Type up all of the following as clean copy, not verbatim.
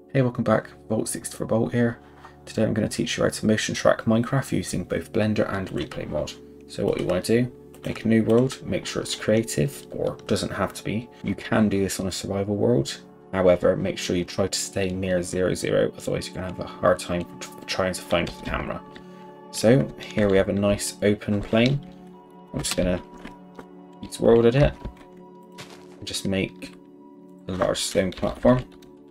Hey, welcome back. Volt64Bolt here. Today I'm going to teach you how to motion track Minecraft using both Blender and Replay mod. So what you want to do, make a new world, make sure it's creative, or doesn't have to be. You can do this on a survival world. However, make sure you try to stay near 0, otherwise you're going to have a hard time trying to find the camera. So here we have a nice open plane. I'm just going to use world edit and just make a large stone platform.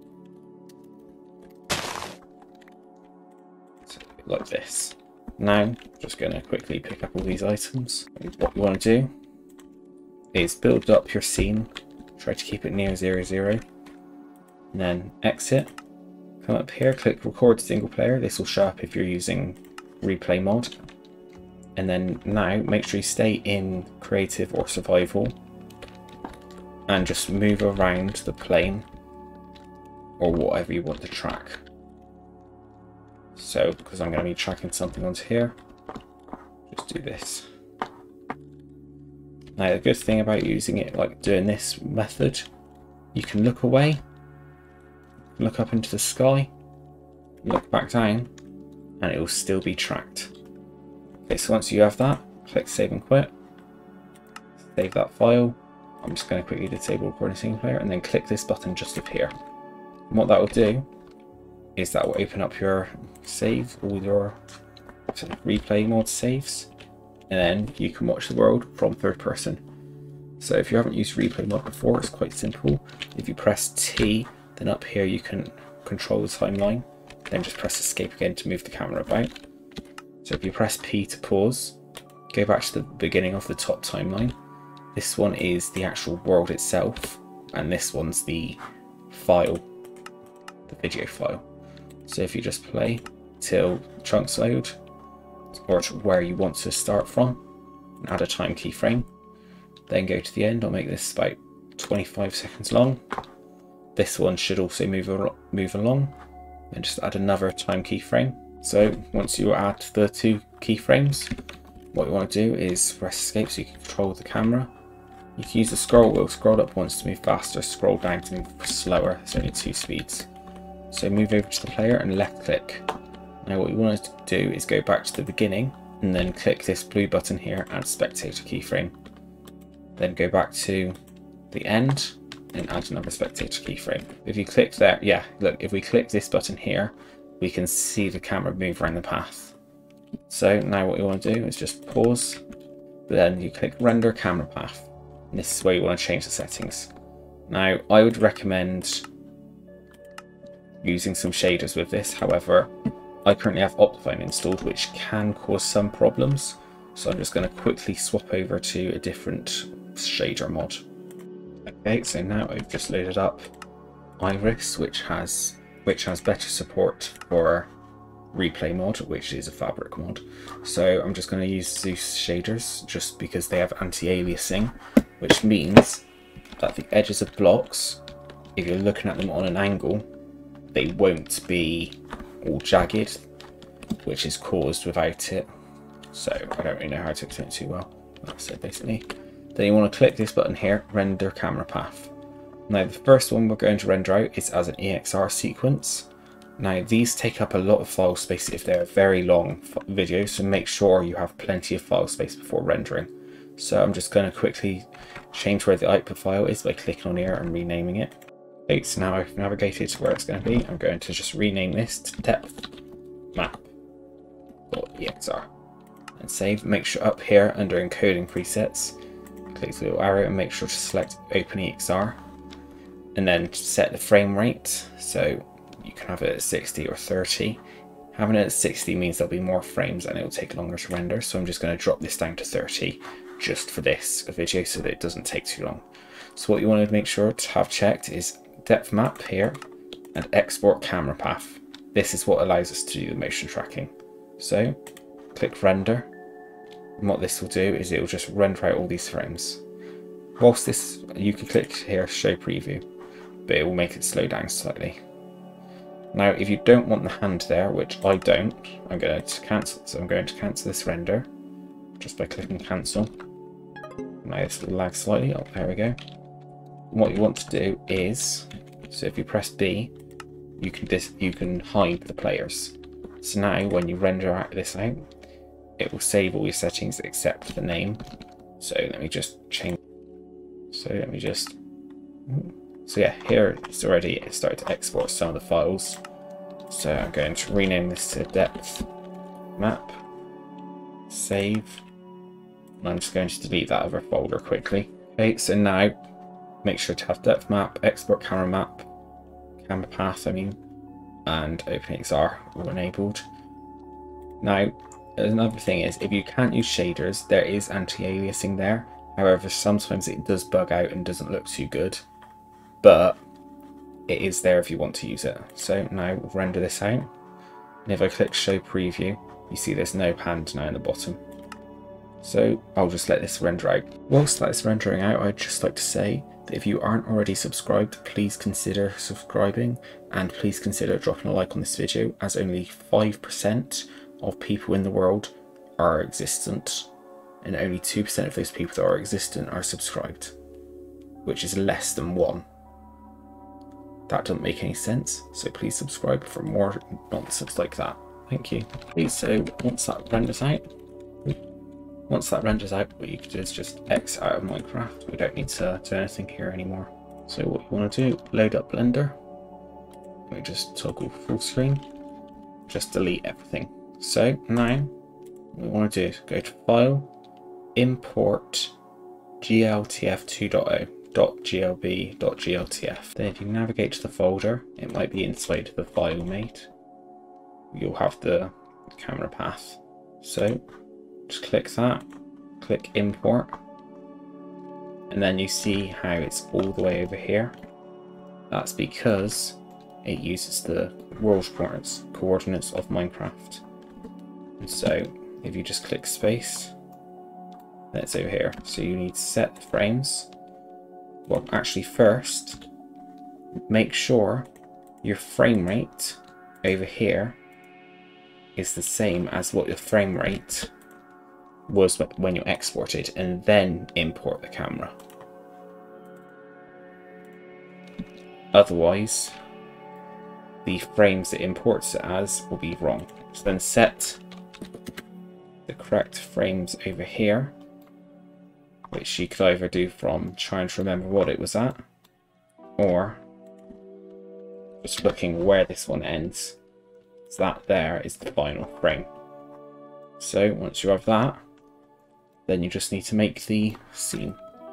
Like this. Now, I'm just going to quickly pick up all these items. What you want to do is build up your scene, try to keep it near 0, and then exit. Come up here, click record single player. This will show up if you're using replay mod. And then now, make sure you stay in creative or survival and just move around the plane or whatever you want to track. So, because I'm going to be tracking something onto here, just do this. Now, the good thing about using it, like doing this method, you can look away, look up into the sky, look back down, and it will still be tracked. Okay, so once you have that, click Save and Quit, save that file. I'm just going to quickly disable recording single player, and then click this button just up here. And what that will do is that will open up your save, all your replay mod saves, and then you can watch the world from third person. So if you haven't used replay mod before, it's quite simple. If you press T, then up here you can control the timeline, then just press escape again to move the camera about. So if you press P to pause, go back to the beginning of the top timeline. This one is the actual world itself, and this one's the file, the video file. So if you just play till chunks load, or to where you want to start from, and add a time keyframe, then go to the end. I'll make this about 25 seconds long. This one should also move along, and just add another time keyframe. So once you add the 2 keyframes, what you want to do is press escape so you can control the camera. You can use the scroll wheel, scroll up once to move faster, scroll down to move slower. It's only 2 speeds. So move over to the player and left click. Now what you want to do is go back to the beginning and then click this blue button here, add spectator keyframe. Then go back to the end and add another spectator keyframe. If you click there, yeah, look, if we click this button here, we can see the camera move around the path. So now what you want to do is just pause, then you click render camera path. And this is where you want to change the settings. Now I would recommend using some shaders with this. However, I currently have Optifine installed, which can cause some problems, so I'm just going to quickly swap over to a different shader mod. Okay, so now I've just loaded up Iris, which has better support for replay mod, which is a fabric mod. So I'm just going to use Zeus shaders just because they have anti-aliasing, which means that the edges of blocks, if you're looking at them on an angle, they won't be all jagged, which is caused without it. So I don't really know how to explain it too well. That's it basically. Then you want to click this button here, render camera path. Now the first one we're going to render out is as an EXR sequence. Now these take up a lot of file space if they're very long videos, so make sure you have plenty of file space before rendering. So I'm just going to quickly change where the output file is by clicking on here and renaming it. Okay, so now I've navigated to where it's going to be. I'm going to just rename this to depth map.exr and save. Make sure up here under encoding presets, click the little arrow and make sure to select open EXR, and then set the frame rate. So you can have it at 60 or 30. Having it at 60 means there'll be more frames and it'll take longer to render. So I'm just going to drop this down to 30 just for this video so that it doesn't take too long. So what you want to make sure to have checked is depth map here and export camera path. This is what allows us to do the motion tracking. So click render, and what this will do is it will just render out all these frames. Whilst this, you can click here show preview, but it will make it slow down slightly. Now if you don't want the hand there, which I don't, I'm going to cancel. So I'm going to cancel this render just by clicking cancel. Now this will lag slightly. Oh, there we go. What you want to do is, so if you press B, you can hide the players. So now when you render this out, it will save all your settings except the name. So let me just change. So yeah, here it's already started to export some of the files. So I'm going to rename this to depth map, save, and I'm just going to delete that other folder quickly. Okay, so now make sure to have depth map, export camera map, camera path, and OpenXR all enabled. Now, another thing is, if you can't use shaders, there is anti-aliasing there. However, sometimes it does bug out and doesn't look too good, but it is there if you want to use it. So now we'll render this out, and if I click show preview, you see there's no hand now in the bottom. So I'll just let this render out. Whilst that is rendering out, I'd just like to say that if you aren't already subscribed, please consider subscribing, and please consider dropping a like on this video, as only 5% of people in the world are existent, and only 2% of those people that are existent are subscribed, which is less than 1. That doesn't make any sense, so please subscribe for more nonsense like that. Thank you. Okay, so once that renders out, what you can do is just X out of Minecraft. We don't need to do anything here anymore. So what you want to do, load up Blender. Let me just toggle full screen. Just delete everything. So now what we want to do is go to File, Import GLTF 2.0.glb.gltf. Then if you navigate to the folder, it might be inside the file made. You'll have the camera path. So just click that, click import, and then you see how it's all the way over here. That's because it uses the world coordinates of Minecraft. And so if you just click space, then it's over here. So you need to set the frames. Well, actually first, make sure your frame rate over here is the same as what your frame rate was when you exported, and then import the camera. Otherwise, the frames it imports it as will be wrong. So then set the correct frames over here, which you could either do from trying to remember what it was at, or just looking where this one ends. So that there is the final frame. So once you have that, then you just need to make the scene.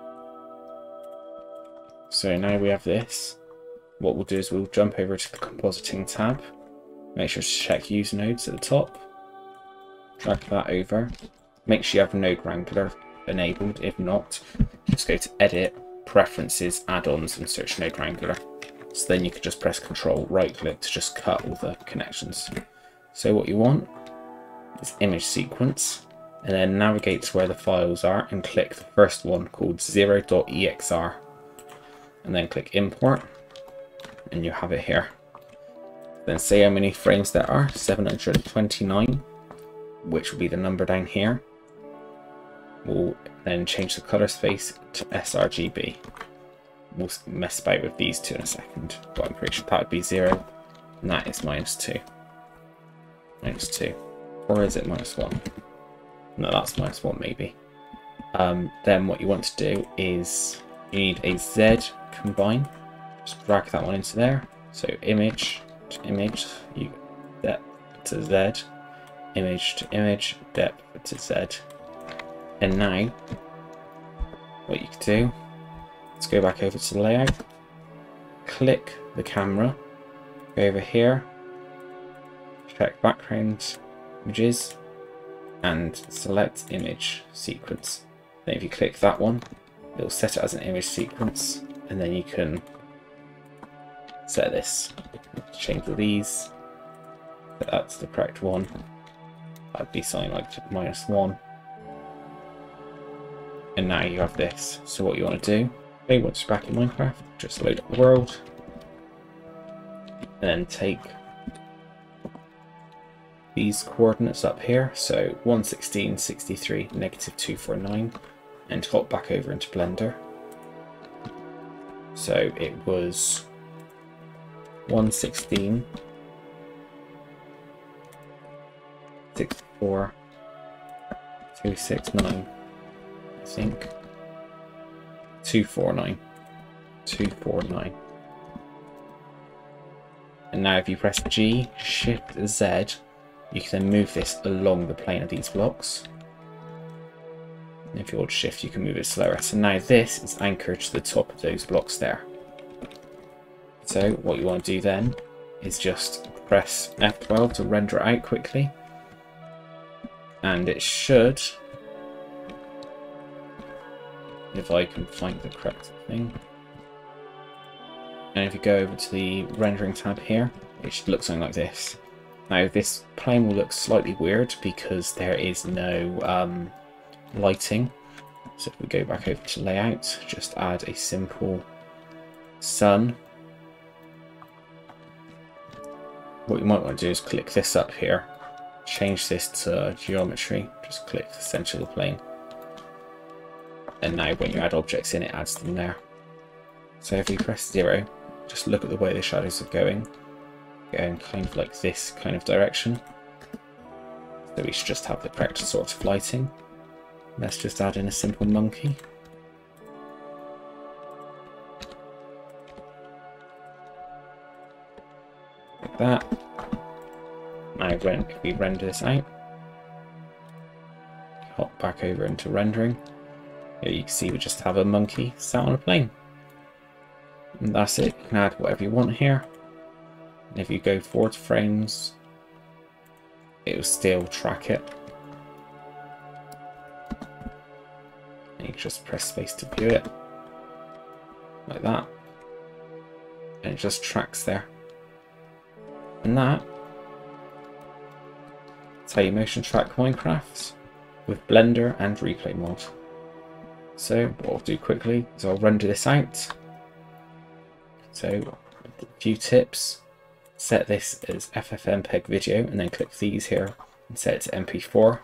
So now we have this. What we'll do is we'll jump over to the compositing tab, make sure to check user nodes at the top, drag that over, make sure you have node wrangler enabled. If not, just go to edit, preferences, add-ons, and search node wrangler. So then you can just press Control right click to just cut all the connections. So what you want is image sequence, and then navigate to where the files are and click the first one called 0.exr, and then click import, and you have it here. Then say how many frames there are, 729, which will be the number down here. We'll then change the color space to sRGB. We'll mess about with these two in a second, but I'm pretty sure that would be 0, and that is -2. -2. Or is it -1? No, that's -1 maybe. Then what you want to do is you need a Z combine. Just drag that one into there. So image to image, you depth to Z, image to image, depth to Z. And now what you can do, let's go back over to the layout, click the camera, go over here, check background images, and select image sequence. Then if you click that one, it'll set it as an image sequence, and then you can set this, change these, but that's the correct one. That'd be something like -1. And now you have this. So what you want to do, okay, once you're back in Minecraft, just load up the world, and then take these coordinates up here, so 116, 63, -249, and hop back over into Blender. So it was 116, 64, 269, I think, 249, 249. And now if you press G, Shift Z, you can then move this along the plane of these blocks. And if you hold Shift, you can move it slower. So now this is anchored to the top of those blocks there. So what you want to do then is just press F12 to render it out quickly. And it should, if I can find the correct thing. And if you go over to the rendering tab here, it should look something like this. Now this plane will look slightly weird because there is no lighting. So if we go back over to layout, just add a simple sun. What you might want to do is click this up here, change this to geometry, just click the center of the plane. And now when you add objects in, it adds them there. So if we press 0, just look at the way the shadows are going kind of like this kind of direction. So we should just have the correct sort of lighting. Let's just add in a simple monkey. Like that. Now if we render this out, hop back over into rendering. Here you can see we just have a monkey sat on a plane. And that's it. You can add whatever you want here. And if you go forward frames, it will still track it. And you just press space to view it. Like that. And it just tracks there. And that's how you motion track Minecraft with Blender and Replay mod. So what I'll do quickly is I'll render this out. So a few tips. Set this as FFmpeg video and then click these here and set it to MP4.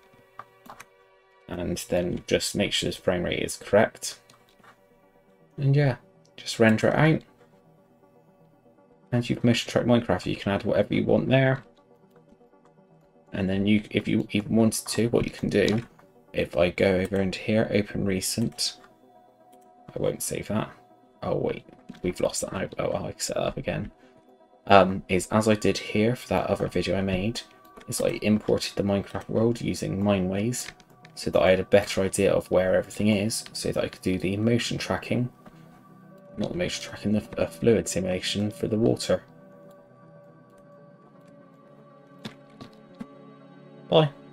And then just make sure this frame rate is correct. And yeah, just render it out. And you can motion track Minecraft, you can add whatever you want there. And then if you even wanted to, what you can do, if I go over into here, open recent, I won't save that. Oh wait, we've lost that now. Oh, I'll set that up again. Is as I did here for that other video I made, is I imported the Minecraft world using Mineways so that I had a better idea of where everything is, so that I could do the motion tracking, not the motion tracking, the fluid simulation for the water. Bye.